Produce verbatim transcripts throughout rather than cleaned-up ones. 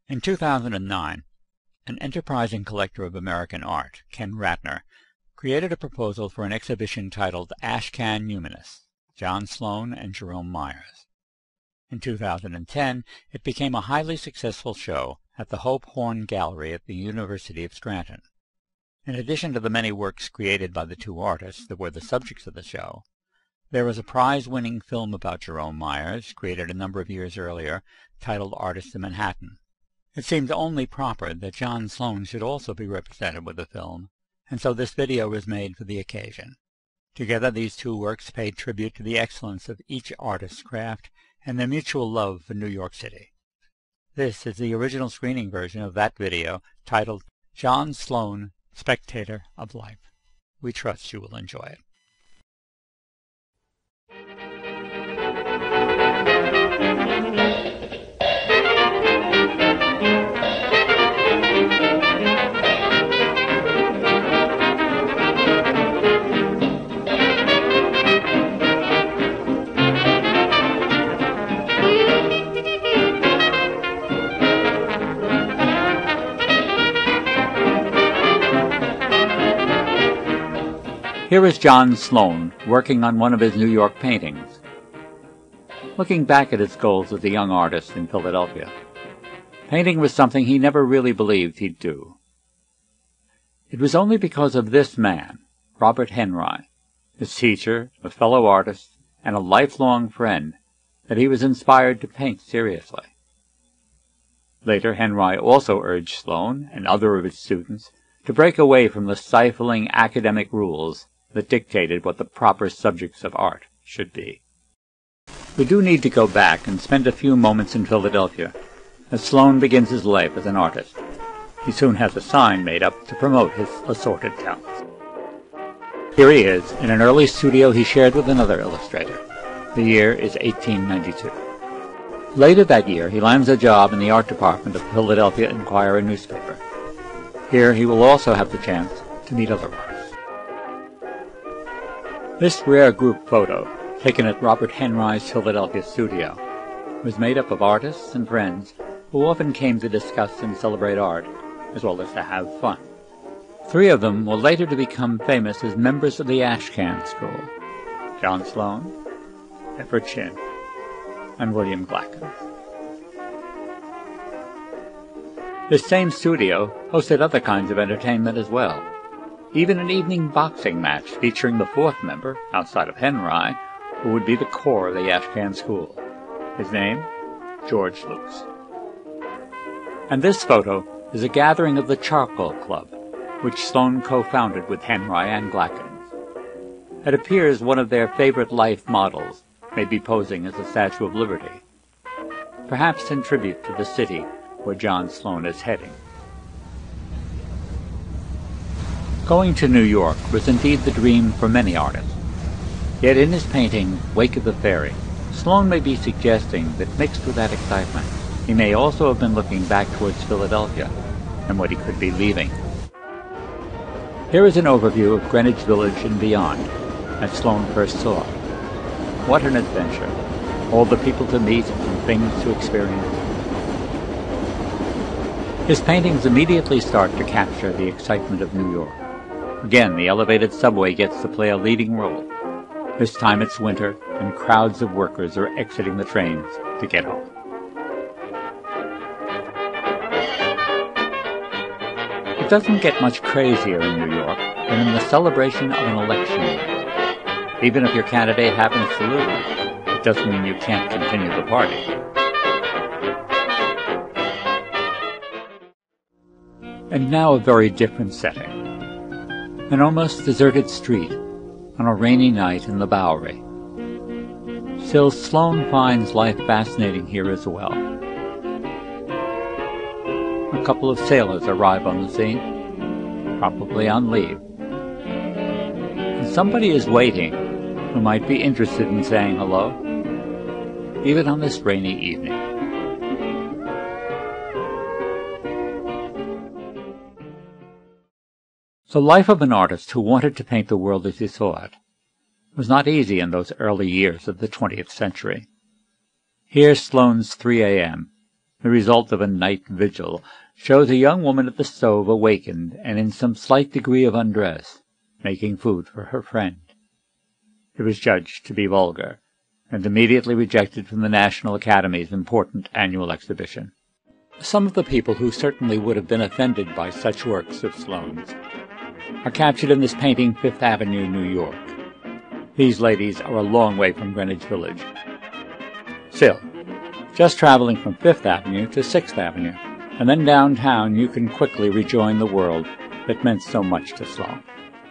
In two thousand nine, an enterprising collector of American art, Ken Ratner, created a proposal for an exhibition titled Ashcan Humanists, John Sloan and Jerome Myers. In two thousand ten, it became a highly successful show at the Hope Horn Gallery at the University of Scranton. In addition to the many works created by the two artists that were the subjects of the show, there was a prize-winning film about Jerome Myers, created a number of years earlier, titled Artist in Manhattan. It seemed only proper that John Sloan should also be represented with the film, and so this video was made for the occasion. Together these two works paid tribute to the excellence of each artist's craft and their mutual love for New York City. This is the original screening version of that video, titled John Sloan, Spectator of Life. We trust you will enjoy it. Here is John Sloan working on one of his New York paintings. Looking back at his goals as a young artist in Philadelphia, painting was something he never really believed he'd do. It was only because of this man, Robert Henry, his teacher, a fellow artist, and a lifelong friend, that he was inspired to paint seriously. Later, Henry also urged Sloan and other of his students to break away from the stifling academic rules that dictated what the proper subjects of art should be. We do need to go back and spend a few moments in Philadelphia as Sloan begins his life as an artist. He soon has a sign made up to promote his assorted talents. Here he is in an early studio he shared with another illustrator. The year is eighteen ninety-two. Later that year, he lands a job in the art department of Philadelphia Inquirer newspaper. Here he will also have the chance to meet other artists. This rare group photo, taken at Robert Henry's Philadelphia studio, was made up of artists and friends who often came to discuss and celebrate art, as well as to have fun. Three of them were later to become famous as members of the Ashcan School: John Sloan, Edward Chin, and William Glackens. This same studio hosted other kinds of entertainment as well. Even an evening boxing match featuring the fourth member, outside of Henry, who would be the core of the Ashcan School. His name? George Luce. And this photo is a gathering of the Charcoal Club, which Sloan co-founded with Henry and Glackens. It appears one of their favorite life models may be posing as a Statue of Liberty, perhaps in tribute to the city where John Sloan is heading. Going to New York was indeed the dream for many artists. Yet in his painting, Wake of the Ferry, Sloan may be suggesting that mixed with that excitement, he may also have been looking back towards Philadelphia and what he could be leaving. Here is an overview of Greenwich Village and beyond, as Sloan first saw it. What an adventure! All the people to meet and things to experience. His paintings immediately start to capture the excitement of New York. Again, the elevated subway gets to play a leading role. This time it's winter, and crowds of workers are exiting the trains to get home. It doesn't get much crazier in New York than in the celebration of an election. Even if your candidate happens to lose, it doesn't mean you can't continue the party. And now a very different setting. An almost deserted street on a rainy night in the Bowery. Still, Sloan finds life fascinating here as well. A couple of sailors arrive on the scene, probably on leave. And somebody is waiting who might be interested in saying hello, even on this rainy evening. The life of an artist who wanted to paint the world as he saw it was not easy in those early years of the twentieth century. Here's Sloan's three a m, the result of a night vigil, shows a young woman at the stove awakened and in some slight degree of undress, making food for her friend. It was judged to be vulgar, and immediately rejected from the National Academy's important annual exhibition. Some of the people who certainly would have been offended by such works of Sloane's are captured in this painting, Fifth Avenue, New York. These ladies are a long way from Greenwich Village. Still, just traveling from Fifth Avenue to Sixth Avenue, and then downtown, you can quickly rejoin the world that meant so much to Sloan.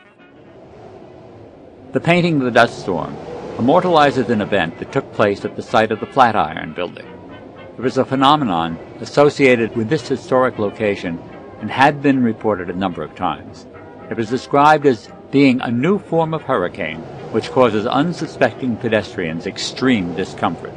The painting The Dust Storm immortalizes an event that took place at the site of the Flatiron Building. It was a phenomenon associated with this historic location and had been reported a number of times. It was described as being a new form of hurricane which causes unsuspecting pedestrians extreme discomfort.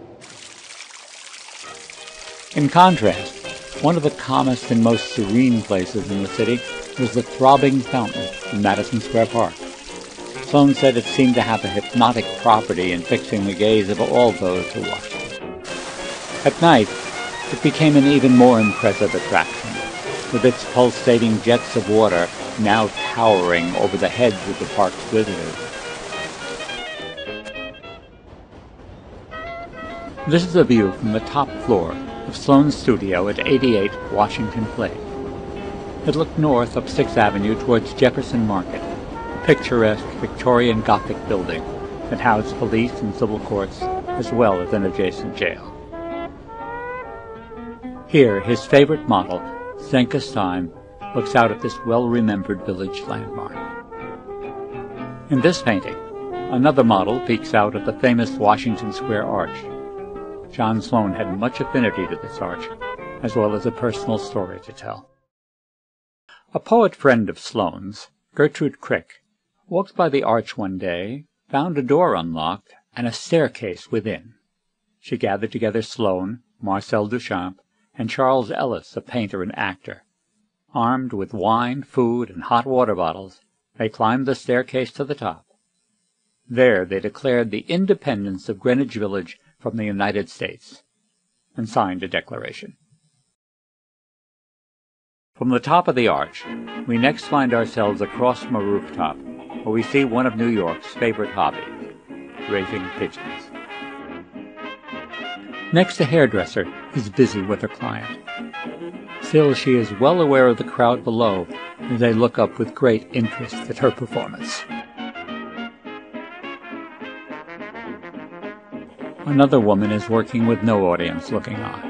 In contrast, one of the calmest and most serene places in the city was the throbbing fountain in Madison Square Park. Sloan said it seemed to have a hypnotic property in fixing the gaze of all those who watched it. At night, it became an even more impressive attraction, with its pulsating jets of water now towering over the heads of the park's visitors. This is a view from the top floor of Sloan's studio at eighty-eight Washington Place. It looked north up Sixth Avenue towards Jefferson Market, a picturesque Victorian Gothic building that housed police and civil courts as well as an adjacent jail. Here, his favorite model, Zenka Stein, looks out at this well-remembered village landmark. In this painting, another model peeks out at the famous Washington Square Arch. John Sloan had much affinity to this arch, as well as a personal story to tell. A poet friend of Sloan's, Gertrude Crick, walked by the arch one day, found a door unlocked, and a staircase within. She gathered together Sloan, Marcel Duchamp, and Charles Ellis, a painter and actor. Armed with wine, food, and hot water bottles, they climbed the staircase to the top. There they declared the independence of Greenwich Village from the United States, and signed a declaration. From the top of the arch, we next find ourselves across from a rooftop, where we see one of New York's favorite hobbies, raising pigeons. Next, a hairdresser is busy with her client. Still, she is well aware of the crowd below as they look up with great interest at her performance. Another woman is working with no audience looking on.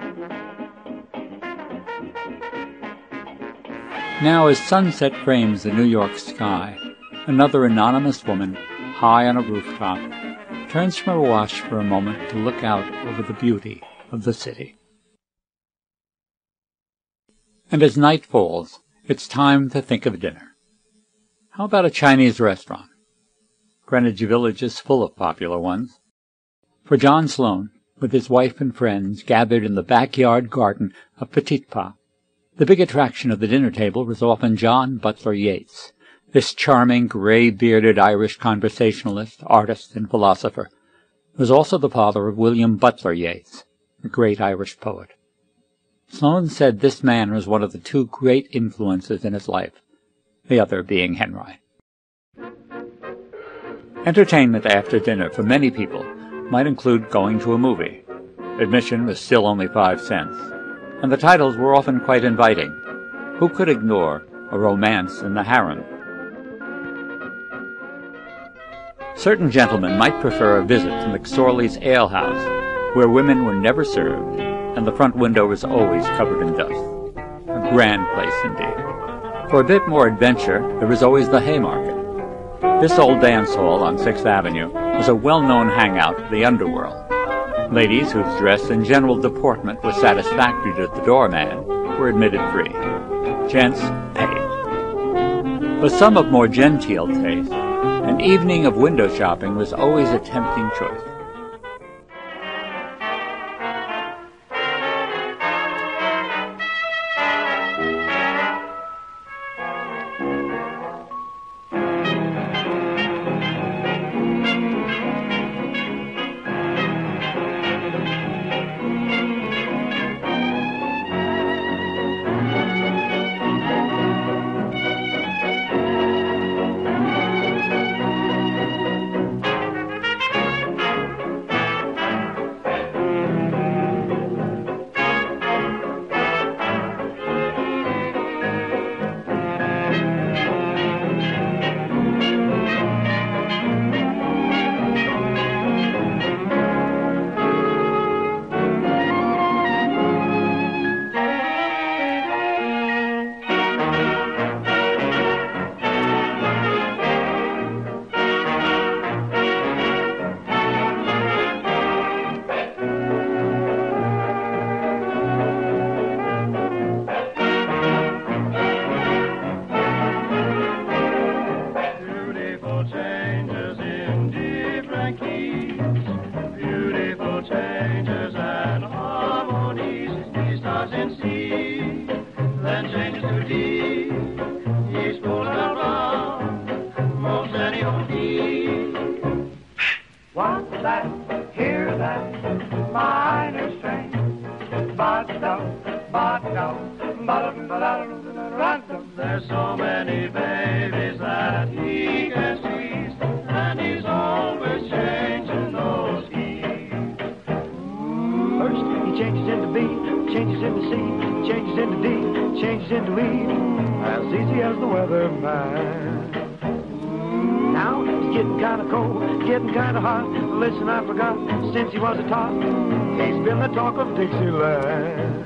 Now, as sunset frames the New York sky, another anonymous woman, high on a rooftop, turns from her watch for a moment to look out over the beauty of the city. And as night falls, it's time to think of dinner. How about a Chinese restaurant? Greenwich Village is full of popular ones. For John Sloan, with his wife and friends gathered in the backyard garden of Petit Pas, the big attraction of the dinner table was often John Butler Yeats, this charming, gray-bearded Irish conversationalist, artist, and philosopher. He was also the father of William Butler Yeats, a great Irish poet. Sloan said this man was one of the two great influences in his life, the other being Henry. Entertainment after dinner for many people might include going to a movie. Admission was still only five cents, and the titles were often quite inviting. Who could ignore A Romance in the Harem? Certain gentlemen might prefer a visit to McSorley's Ale House, where women were never served, and the front window was always covered in dust. A grand place indeed. For a bit more adventure, there was always the Haymarket. This old dance hall on Sixth Avenue was a well-known hangout for the underworld. Ladies whose dress and general deportment was satisfactory to the doorman were admitted free. Gents paid. For some of more genteel taste, an evening of window shopping was always a tempting choice. There's so many babies that he can squeeze, and he's always changing those keys. First, he changes into B, changes into C, changes into D, changes into E, as easy as the weatherman. Now it's getting kind of cold, getting kind of hot. Listen, I forgot, since he was a tot, he's been the talk of Dixieland.